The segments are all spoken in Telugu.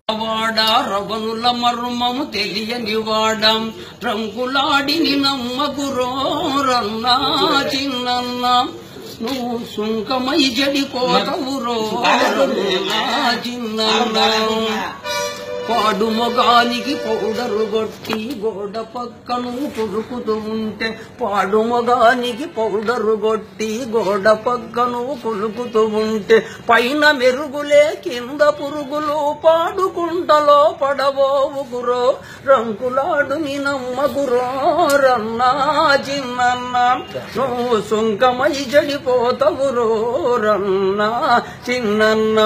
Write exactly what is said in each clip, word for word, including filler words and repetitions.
వాడా రవనుల మర్మము తెలియని వాడం రంగులాడిని నమ్మగురో రన్నా చిన్నన్న నువ్వు సుంకమై జడిపోతవురో రన్నా చిన్నన్న పాడు మొగానికి పౌడరు కొట్టి గోడ పక్కను కురుకుతూ ఉంటే పాడు మొగానికి పౌడరు కొట్టి గోడ పక్కను కురుకుతూ ఉంటే పైన మెరుగులే కింద పురుగులు పాడుకుంటలో పడబోవుగురో రంకులాడు నీ నమ్మగురో రన్నా చిన్నన్న నువ్వు సుంకమై జడిపోతవురో రన్నా చిన్నన్న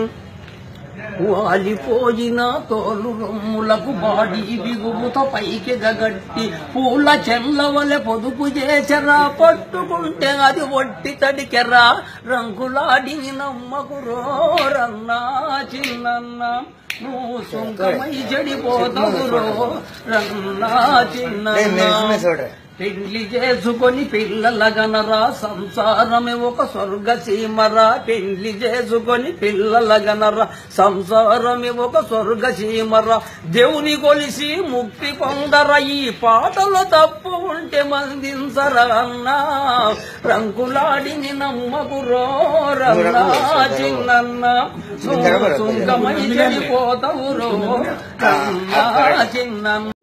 వాలిపోయిన తోలు రొమ్ములకు బాడీ బిగుముతో పైకి గగట్టి పూల చెండ్లవలె పొదుపు చేసరా పట్టుకుంటే అది ఒట్టి తడికెరా రంగులాడి నమ్మకురో రన్నా చిన్నన్న నువ్వు సుంకమై జడిపోతవురో రన్నా చిన్నన్న పెళ్లి చేసుకొని పిల్లలగనరా సంసారమే ఒక స్వర్గ సీమరా పెళ్లి చేసుకొని పిల్లలగనరా సంసారమే ఒక స్వర్గ సీమరా దేవుని కొలిసి ముక్తి పొందరా ఈ పాటలో తప్పు ఉంటే మందించరా అన్నా రంకులాడిని నమ్మకురో రన్నా చిన్నన్న సుంకమై చెడిపోతవురో రన్నా చిన్నన్న.